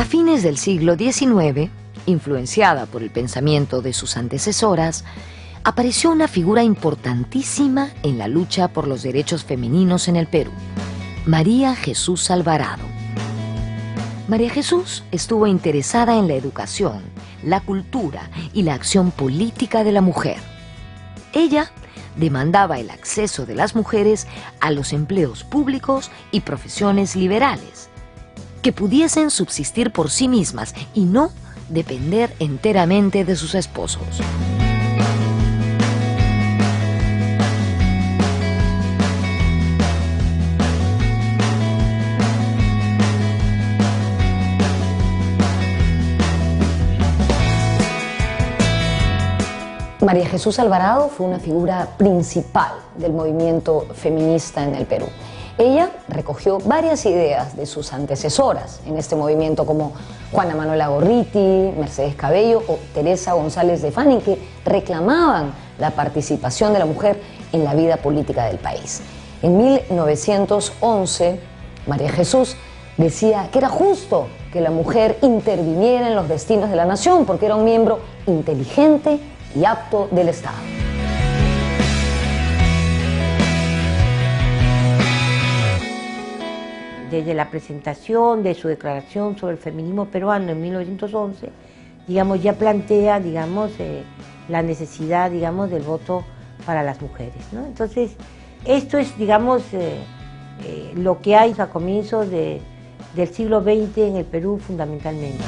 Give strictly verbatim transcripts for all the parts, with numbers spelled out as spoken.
A fines del siglo diecinueve, influenciada por el pensamiento de sus antecesoras, apareció una figura importantísima en la lucha por los derechos femeninos en el Perú: María Jesús Alvarado. María Jesús estuvo interesada en la educación, la cultura y la acción política de la mujer. Ella demandaba el acceso de las mujeres a los empleos públicos y profesiones liberales, que pudiesen subsistir por sí mismas y no depender enteramente de sus esposos. María Jesús Alvarado fue una figura principal del movimiento feminista en el Perú. Ella recogió varias ideas de sus antecesoras en este movimiento, como Juana Manuela Gorriti, Mercedes Cabello o Teresa González de Fanning, que reclamaban la participación de la mujer en la vida política del país. En mil novecientos once, María Jesús decía que era justo que la mujer interviniera en los destinos de la nación porque era un miembro inteligente y apto del Estado. Desde la presentación de su declaración sobre el feminismo peruano en mil novecientos once, digamos, ya plantea, digamos, eh, la necesidad, digamos, del voto para las mujeres, ¿no? Entonces, esto es, digamos, eh, eh, lo que hay a comienzos de, del siglo veinte en el Perú fundamentalmente.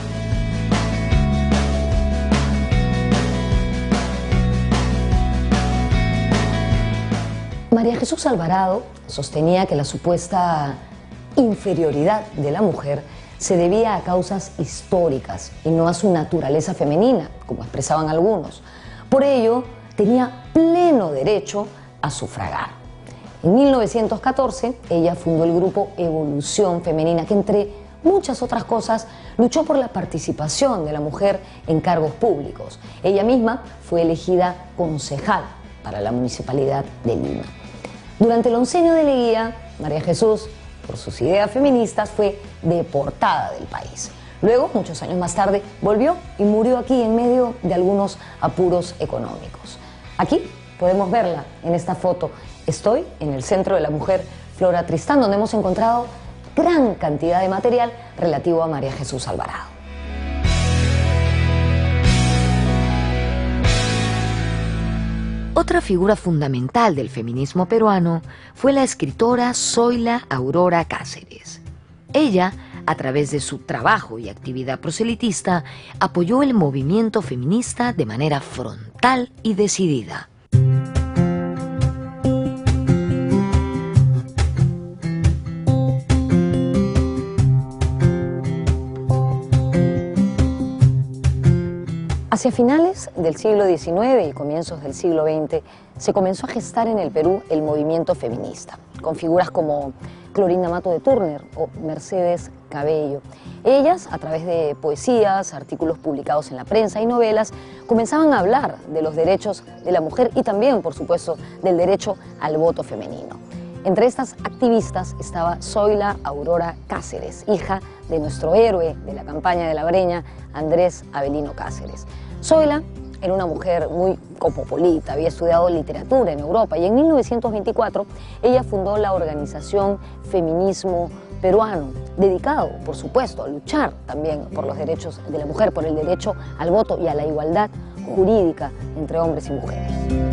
María Jesús Alvarado sostenía que la supuesta inferioridad de la mujer se debía a causas históricas y no a su naturaleza femenina, como expresaban algunos. Por ello, tenía pleno derecho a sufragar. En mil novecientos catorce, ella fundó el grupo Evolución Femenina, que entre muchas otras cosas luchó por la participación de la mujer en cargos públicos. Ella misma fue elegida concejal para la Municipalidad de Lima. Durante el oncenio de Leguía, María Jesús, por sus ideas feministas, fue deportada del país. Luego, muchos años más tarde, volvió y murió aquí en medio de algunos apuros económicos. Aquí podemos verla en esta foto. Estoy en el Centro de la Mujer Flora Tristán, donde hemos encontrado gran cantidad de material relativo a María Jesús Alvarado. Otra figura fundamental del feminismo peruano fue la escritora Zoila Aurora Cáceres. Ella, a través de su trabajo y actividad proselitista, apoyó el movimiento feminista de manera frontal y decidida. Hacia finales del siglo diecinueve y comienzos del siglo veinte se comenzó a gestar en el Perú el movimiento feminista, con figuras como Clorinda Mato de Turner o Mercedes Cabello. Ellas, a través de poesías, artículos publicados en la prensa y novelas, comenzaban a hablar de los derechos de la mujer y también, por supuesto, del derecho al voto femenino. Entre estas activistas estaba Zoila Aurora Cáceres, hija de nuestro héroe de la campaña de la Breña, Andrés Avelino Cáceres. Zoila era una mujer muy cosmopolita, había estudiado literatura en Europa y en mil novecientos veinticuatro ella fundó la organización Feminismo Peruano, dedicado, por supuesto, a luchar también por los derechos de la mujer, por el derecho al voto y a la igualdad jurídica entre hombres y mujeres.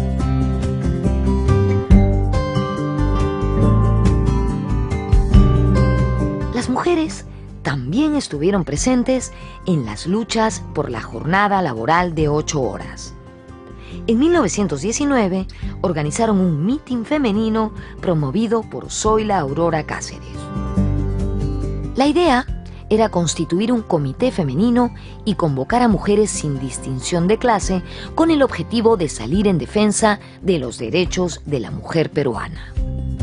Las mujeres también estuvieron presentes en las luchas por la jornada laboral de ocho horas. En mil novecientos diecinueve organizaron un mitin femenino promovido por Zoila Aurora Cáceres. La idea era constituir un comité femenino y convocar a mujeres sin distinción de clase con el objetivo de salir en defensa de los derechos de la mujer peruana.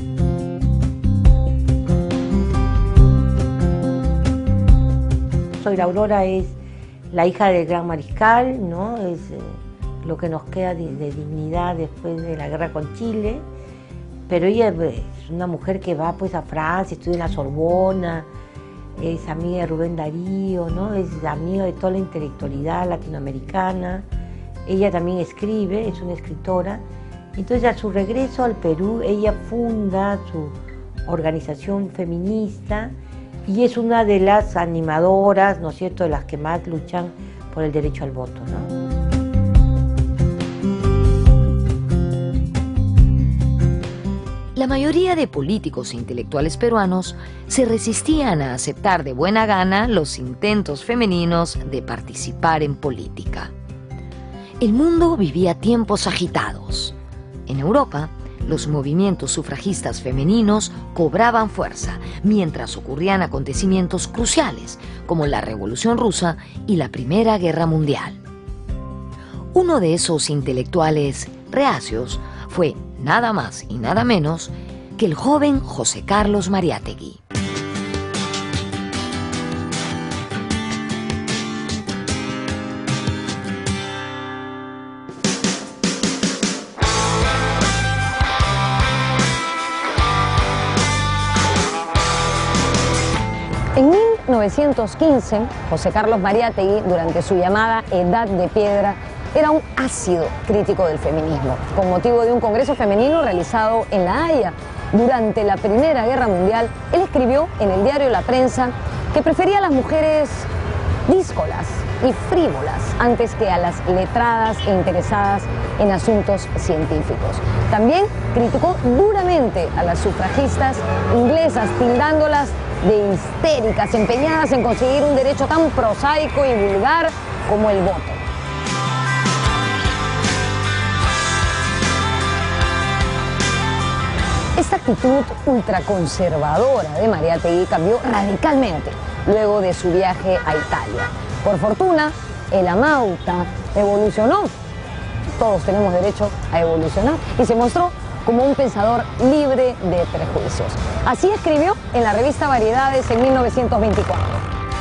Zoila Aurora es la hija del gran mariscal, ¿no? Es eh, lo que nos queda de, de dignidad después de la guerra con Chile, pero ella es una mujer que va pues a Francia, estudia en la Sorbona, es amiga de Rubén Darío, ¿no? Es amiga de toda la intelectualidad latinoamericana. Ella también escribe, es una escritora. Entonces, a su regreso al Perú, ella funda su organización feminista y es una de las animadoras, ¿no es cierto?, de las que más luchan por el derecho al voto, ¿no? La mayoría de políticos e intelectuales peruanos se resistían a aceptar de buena gana los intentos femeninos de participar en política. El mundo vivía tiempos agitados. En Europa, los movimientos sufragistas femeninos cobraban fuerza, mientras ocurrían acontecimientos cruciales, como la Revolución Rusa y la Primera Guerra Mundial. Uno de esos intelectuales reacios fue nada más y nada menos que el joven José Carlos Mariátegui. En mil novecientos quince, José Carlos Mariátegui, durante su llamada Edad de Piedra, era un ácido crítico del feminismo, con motivo de un congreso femenino realizado en La Haya. Durante la Primera Guerra Mundial, él escribió en el diario La Prensa que prefería a las mujeres díscolas y frívolas antes que a las letradas e interesadas en asuntos científicos. También criticó duramente a las sufragistas inglesas, tildándolas de histéricas, empeñadas en conseguir un derecho tan prosaico y vulgar como el voto. Esta actitud ultraconservadora de Mariátegui cambió radicalmente luego de su viaje a Italia. Por fortuna, el Amauta evolucionó. Todos tenemos derecho a evolucionar y se mostró como un pensador libre de prejuicios. Así escribió en la revista Variedades en mil novecientos veinticuatro.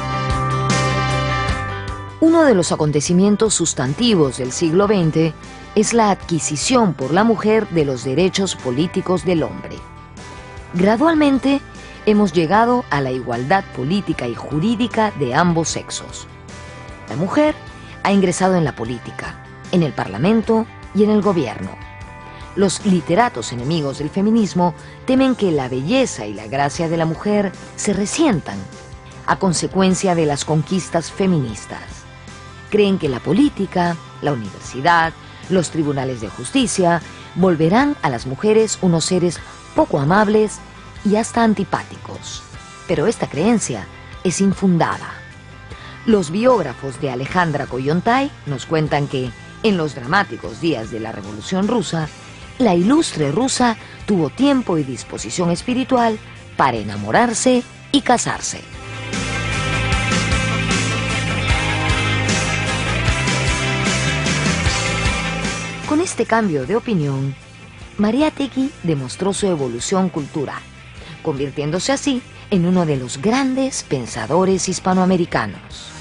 Uno de los acontecimientos sustantivos del siglo veinte es la adquisición por la mujer de los derechos políticos del hombre. Gradualmente hemos llegado a la igualdad política y jurídica de ambos sexos. La mujer ha ingresado en la política, en el parlamento y en el gobierno. Los literatos enemigos del feminismo temen que la belleza y la gracia de la mujer se resientan a consecuencia de las conquistas feministas. Creen que la política, la universidad, los tribunales de justicia volverán a las mujeres unos seres poco amables y hasta antipáticos. Pero esta creencia es infundada. Los biógrafos de Alejandra Kollontai nos cuentan que, en los dramáticos días de la Revolución Rusa, la ilustre rusa tuvo tiempo y disposición espiritual para enamorarse y casarse. Con este cambio de opinión, Mariátegui demostró su evolución cultural, convirtiéndose así en uno de los grandes pensadores hispanoamericanos.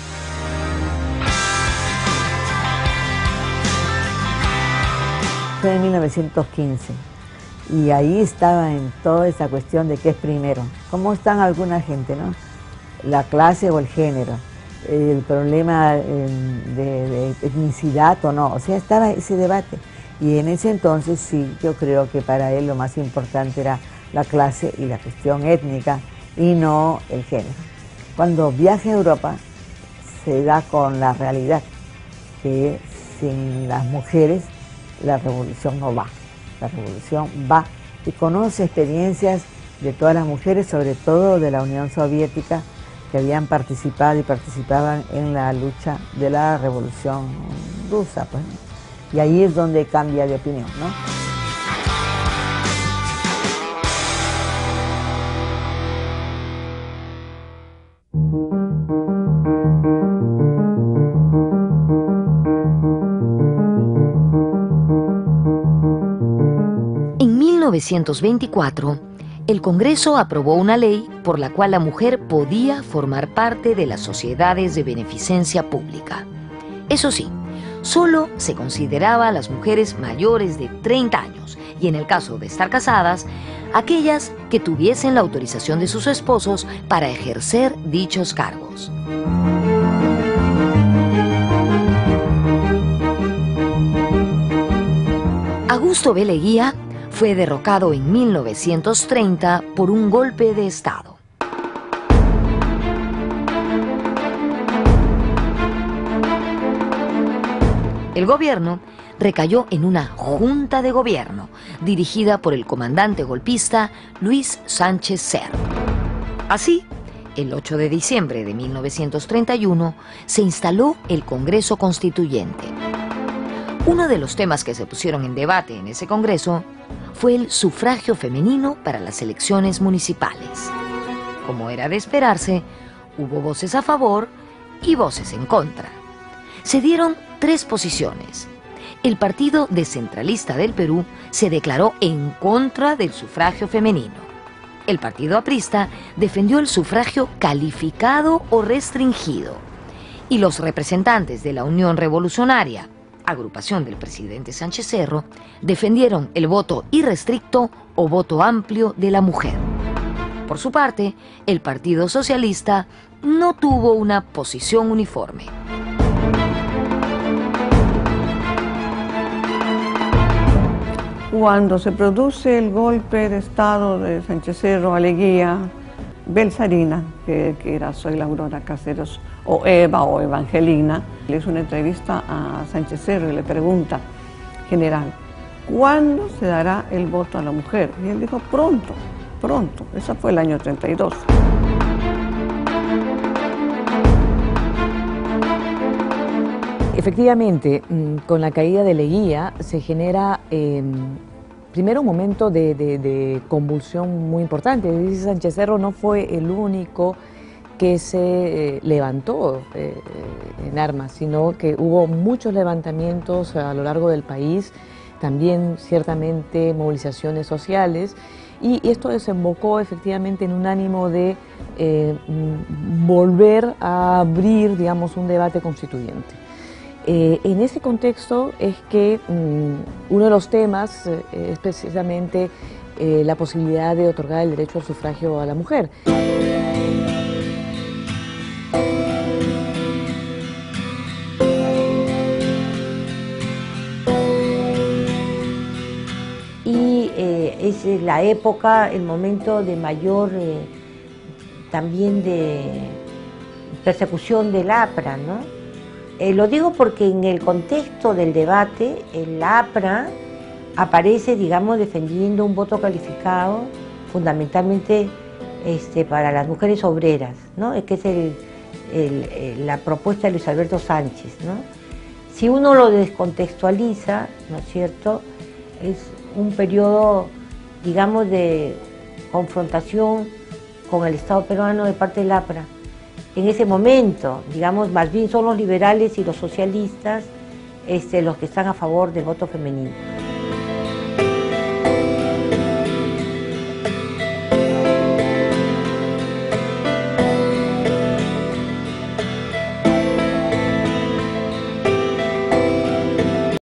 Fue en mil novecientos quince y ahí estaba en toda esa cuestión de qué es primero. ¿Cómo están alguna gente, no? La clase o el género, el problema de, de etnicidad o no, o sea, estaba ese debate. Y en ese entonces sí, yo creo que para él lo más importante era la clase y la cuestión étnica y no el género. Cuando viaja a Europa se da con la realidad que sin las mujeres la revolución no va, la revolución va y conoce experiencias de todas las mujeres, sobre todo de la Unión Soviética, que habían participado y participaban en la lucha de la Revolución Rusa, pues. Y ahí es donde cambia de opinión, ¿no? En mil novecientos veinticuatro, el Congreso aprobó una ley por la cual la mujer podía formar parte de las sociedades de beneficencia pública. Eso sí, solo se consideraba a las mujeres mayores de treinta años y en el caso de estar casadas, aquellas que tuviesen la autorización de sus esposos para ejercer dichos cargos. Augusto B. Leguía fue derrocado en mil novecientos treinta por un golpe de Estado. El gobierno recayó en una junta de gobierno dirigida por el comandante golpista Luis Sánchez Cerro. Así, el ocho de diciembre de mil novecientos treinta y uno se instaló el Congreso Constituyente. Uno de los temas que se pusieron en debate en ese Congreso fue el sufragio femenino para las elecciones municipales. Como era de esperarse, hubo voces a favor y voces en contra. Se dieron tres posiciones. El Partido Descentralista del Perú se declaró en contra del sufragio femenino. El Partido Aprista defendió el sufragio calificado o restringido. Y los representantes de la Unión Revolucionaria, agrupación del presidente Sánchez Cerro, defendieron el voto irrestricto o voto amplio de la mujer. Por su parte, el Partido Socialista no tuvo una posición uniforme. Cuando se produce el golpe de Estado de Sánchez Cerro a Leguía, Belsarina, que, que era Soy la Aurora Caseros, o Eva o Evangelina, le hizo una entrevista a Sánchez Cerro y le pregunta, general, ¿cuándo se dará el voto a la mujer? Y él dijo, pronto, pronto. Eso fue el año treinta y dos. Efectivamente, con la caída de Leguía se genera eh, primero un momento de, de, de convulsión muy importante. Dice Sánchez Cerro no fue el único que se eh, levantó eh, en armas, sino que hubo muchos levantamientos a lo largo del país, también ciertamente movilizaciones sociales, y esto desembocó efectivamente en un ánimo de eh, volver a abrir, digamos, un debate constituyente. Eh, en ese contexto es que um, uno de los temas eh, es precisamente eh, la posibilidad de otorgar el derecho al sufragio a la mujer. Y eh, es la época, el momento de mayor eh, también de persecución del APRA, ¿no? Eh, lo digo porque en el contexto del debate, el APRA aparece, digamos, defendiendo un voto calificado fundamentalmente este, para las mujeres obreras, ¿no? Es que es el, el, el, la propuesta de Luis Alberto Sánchez, ¿no? Si uno lo descontextualiza, ¿no es cierto?, es un periodo, digamos, de confrontación con el Estado peruano de parte del APRA. En ese momento, digamos, más bien son los liberales y los socialistas este, los que están a favor del voto femenino.